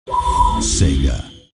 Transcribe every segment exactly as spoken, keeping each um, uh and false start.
Sega.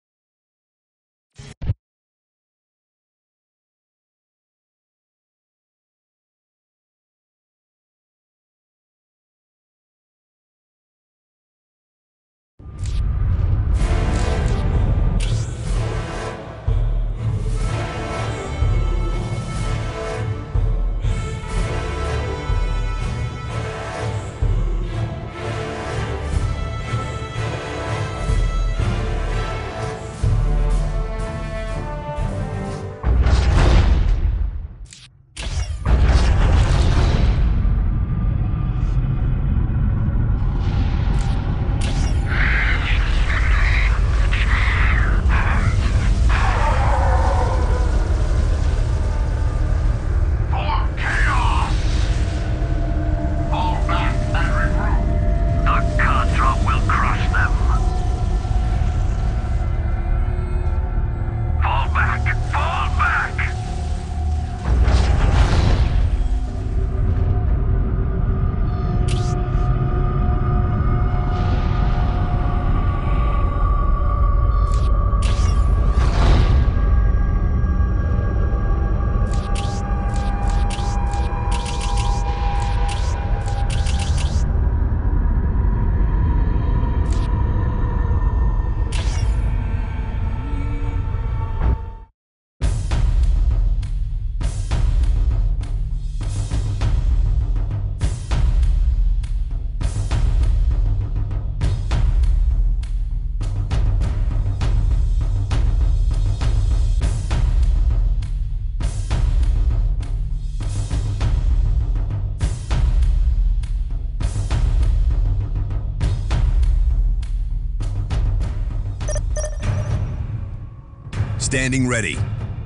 Standing ready.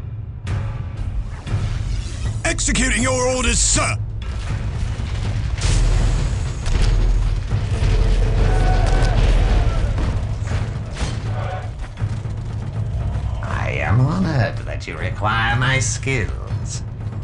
Executing your orders, sir! I am honored that you require my skills.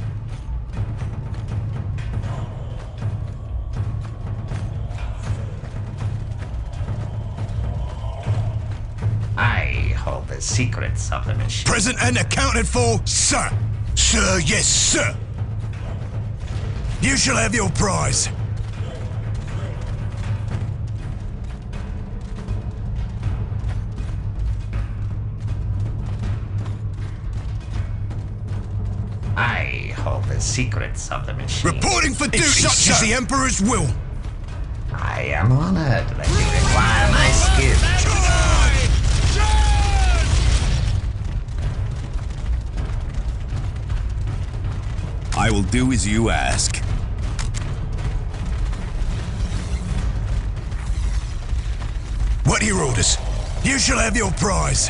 I hold the secrets of the machine. Present and accounted for, sir! Sir, yes, sir! You shall have your prize. I hold the secrets of the machine. Reporting for duty, such is the Emperor's will. I am honored that you require my skills. I will do as you ask. What are your orders? You shall have your prize.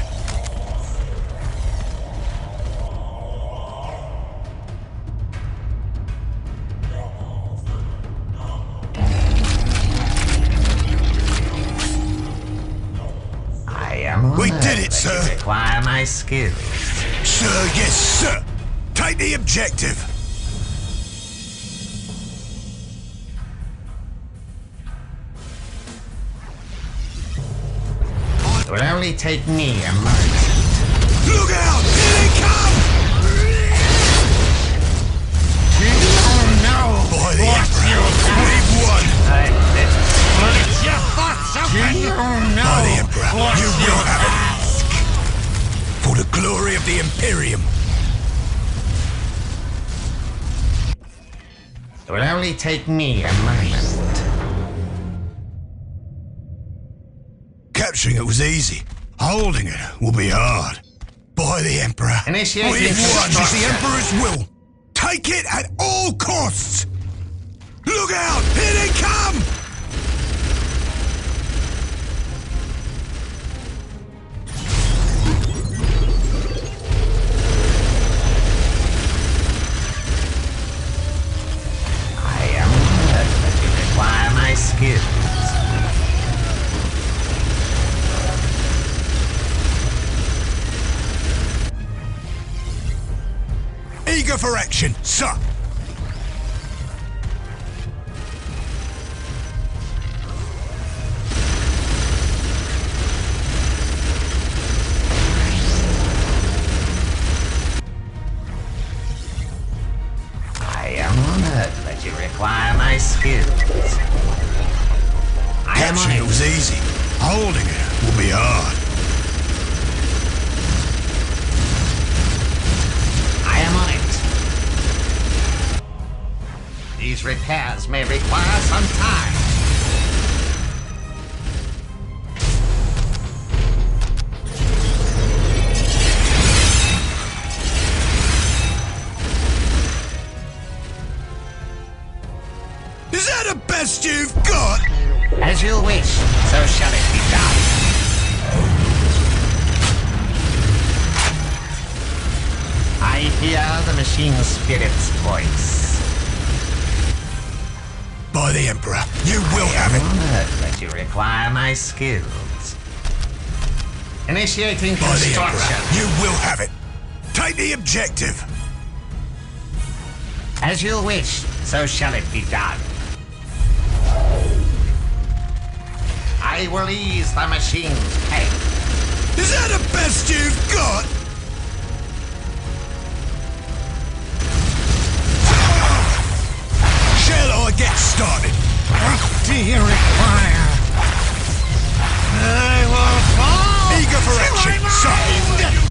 I am honored We did it, that sir. you require my skills. Sir, yes, sir. Take the objective. It will only take me a moment. Look out! Here they come! Oh no! By the Emperor, we've won! Oh no! By the Emperor, you will have it! For the glory of the Imperium! It will only take me a moment. Capturing it was easy. Holding it will be hard. By the Emperor, Initiating we've won! It's the destruction. Emperor's will! Take it at all costs! Look out! Here they come! I am honored that you require my skills. Eager for action, sir! honored that you require my skills. I am on Capturing it it. was easy. Holding it will be hard. I am on it. These repairs may require some time. Is that the best you've got? As you wish, so shall it be done. I hear the machine spirit's voice. By the Emperor, you will have I am it. honored that you require my skills. Initiating By the Emperor, construction. you will have it. Take the objective. As you wish, so shall it be done. I will ease the machine's pain. Is that the best you've got? Shall I get started? What do you require? I will fall! Eager for to action, my sir. mind!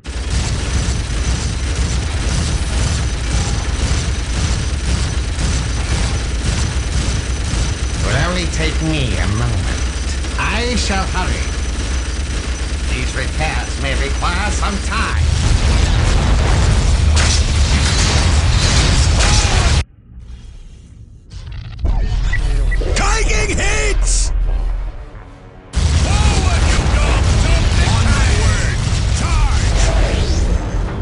It will only take me a moment. I shall hurry. These repairs may require some time. Taking hits! Forward, you dogs! Onward! Charge!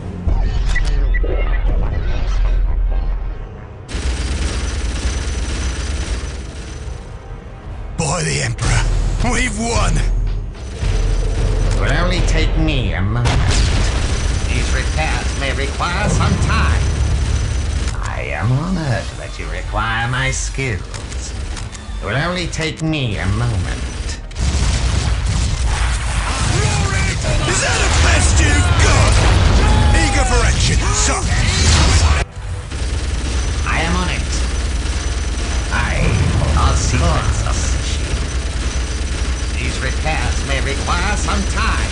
By the Emperor, we've won! It will only take me a moment. These repairs may require some time. I am honored that you require my skills. It will only take me a moment. Is that the best you've got? Eager for action, sir. I am on it. I hold secrets of the machine. These repairs may require some time.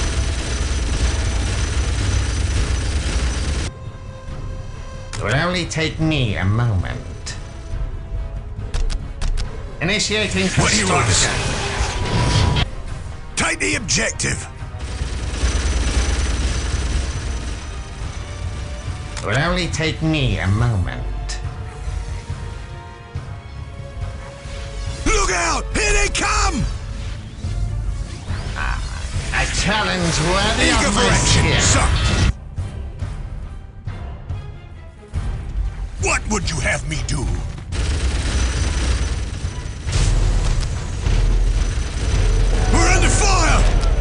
It will only take me a moment. Initiating What do you want, construction. Take the objective. It will only take me a moment. Look out! Here they come! A challenge worthy Eager of for my action, skill. sir. What would you have me do? We're under fire!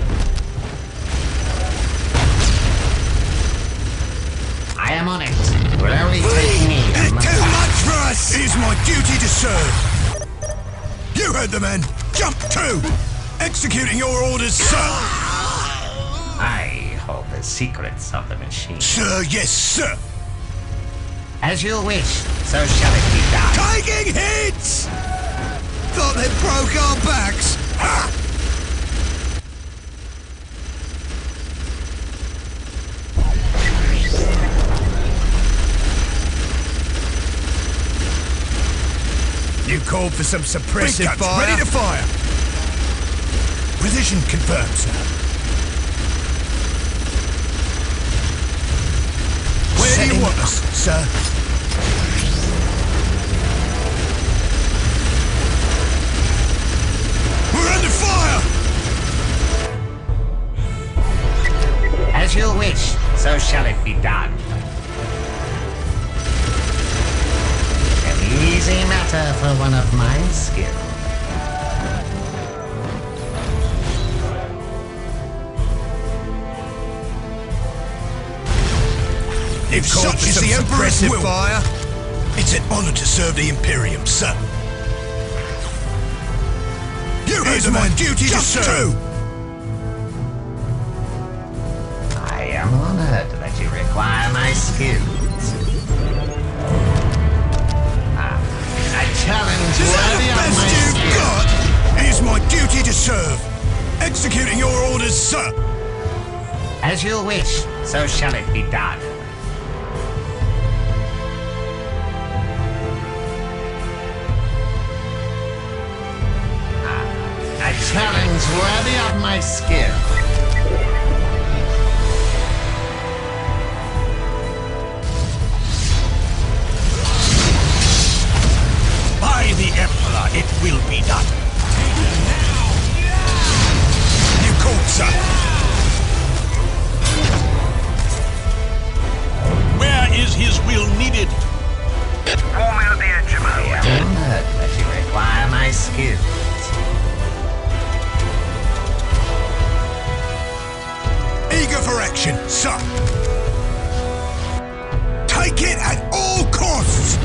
I am on it. It will only take me a It's moment. too much for us! It is my duty to serve. You heard the man. Jump two! Executing your orders, sir! I hold the secrets of the machine. Sir, yes, sir! As you wish, so shall it be done. Taking hits! Thought they broke our backs! Ha! You called for some suppressive fire? Ready to fire! Position confirmed, sir. Where do you want us, sir? We're under fire! As you wish, so shall it be done. An easy matter for one of my skill. If such is the Emperor's will, fire, it's an honor to serve the Imperium, sir. You heard my duty to serve. I am honored that you require my skills. I serve. Executing your orders, sir. As you wish, so shall it be done. Ah, a challenge worthy of my skill. By the Emperor, it will be done. You called, sir. Where is his will needed? Form out the edge, I am honored that you require my skills. Eager for action, sir. Take it at all costs.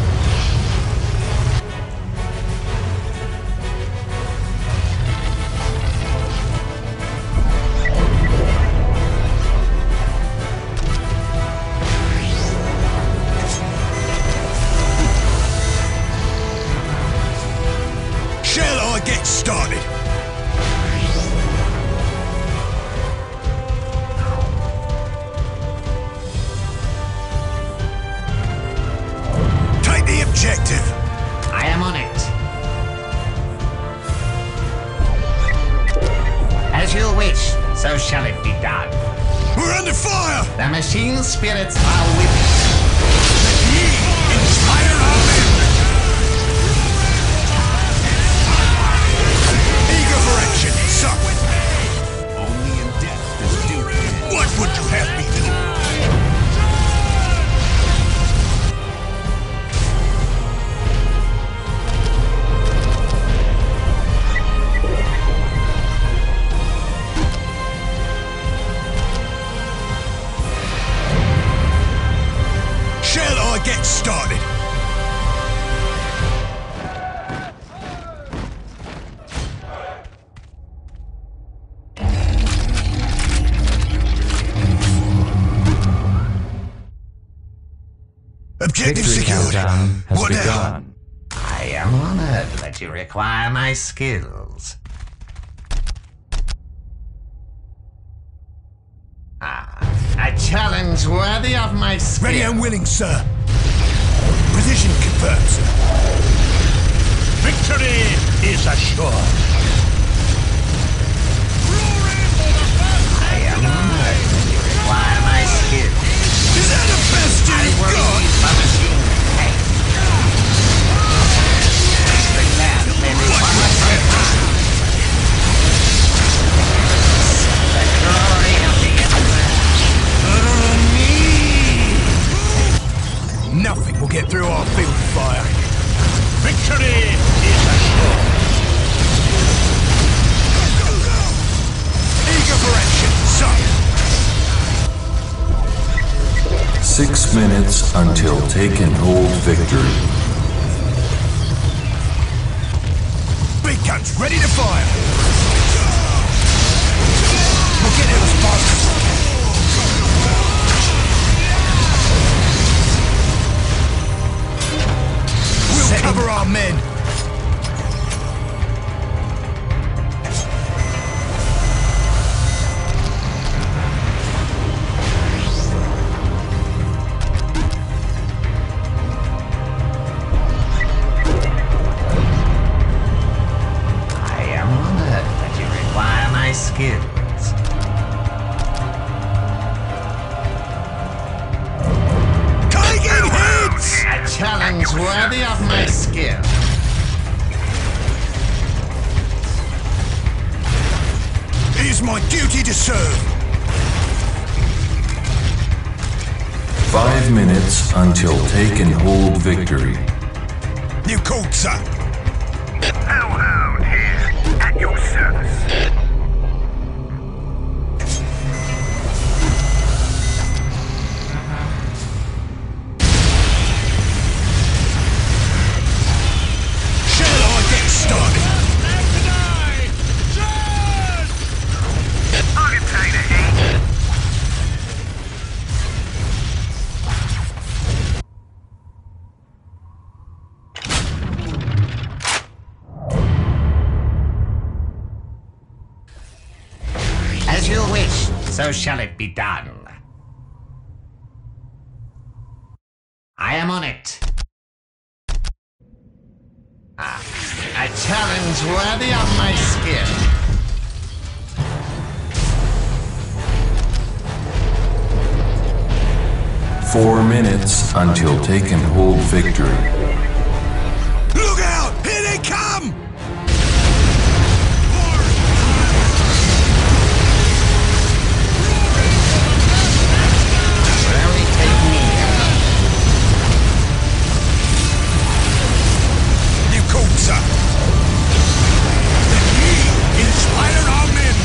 Shall I get started? Take the objective. I am on it. As you wish, so shall it be done. We're under fire. The machine spirits are with us. Ye inspire our men. Eager for action, sir. Only in death does duty end. What would you have me do? Shall I get started? Objective Victory secured. countdown has What now? begun. I am honored that you require my skills. Ah, a challenge worthy of my skill. Ready and willing, sir. Position confirmed, sir. Victory is assured. I am honored that you require my skills. Is that the best I you've will got? use my machine tank. The land may require my time. The glory of the Emperor. Nothing will get through our field fire. Victory is assured. Eager for action, sir. Six minutes until take and hold victory. Big guns ready to fire. We'll get it, folks. We'll cover our men. I am honored that you require my skills. Taking hits! A challenge worthy of my skill. It is my duty to serve. Five minutes until take and hold victory. You called, sir. Hellhound here, at your service. Shall I get started? I can take the heat. so shall it be done. I am on it. Ah, a challenge worthy of my skill. Four minutes until take and hold victory. Look out! Here they come! Will only take me. You called, sir. Let me inspire our men.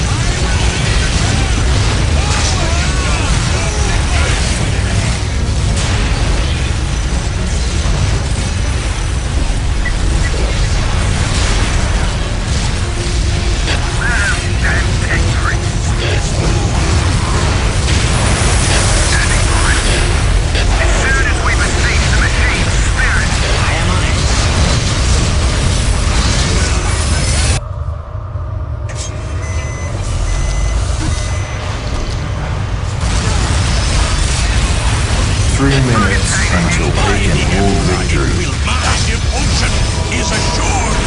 Three minutes until take and hold victory. My devotion is assured.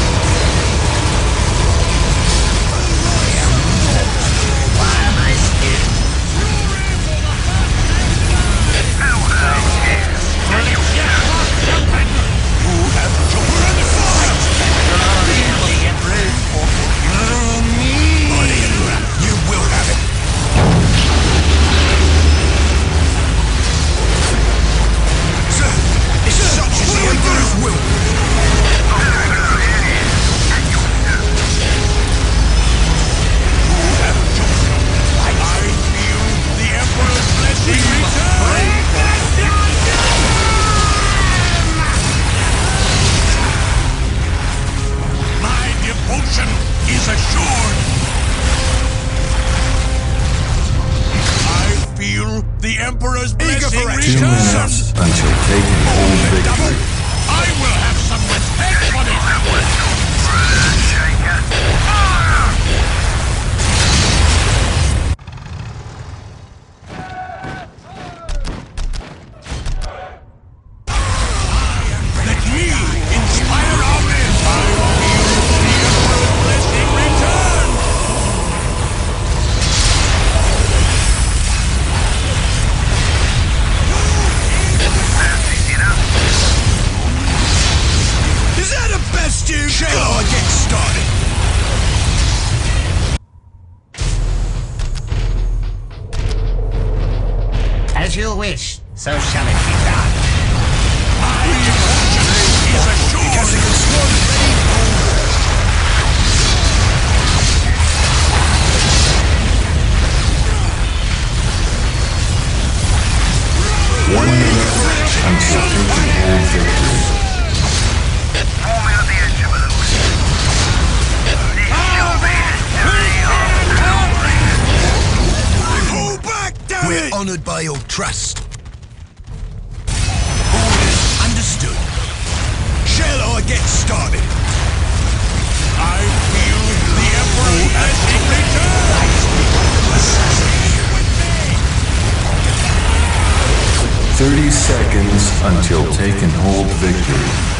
Why am I scared? You have chosen the fight. You will have it. Sir, it's such as the Emperor's will. I feel the Emperor's blessing return. My devotion is assured. I feel the Emperor's blessing for Two return. minutes until take and hold victory. I will have some respect for this. Let me inspire our men. I feel the Emperor's blessing return. Is that a best you? Shall I get started? As you wish, so shall it be done. My devotion is assured. Cassigan squad ready. One minute until take and hold victory. Warming up the engine balloons. This shall be the day of glory. Pull back, damn We're it! honored by your trust. Orders understood. Shall I get started? I feel the Emperor's blessing return. Thirty seconds until take and hold victory.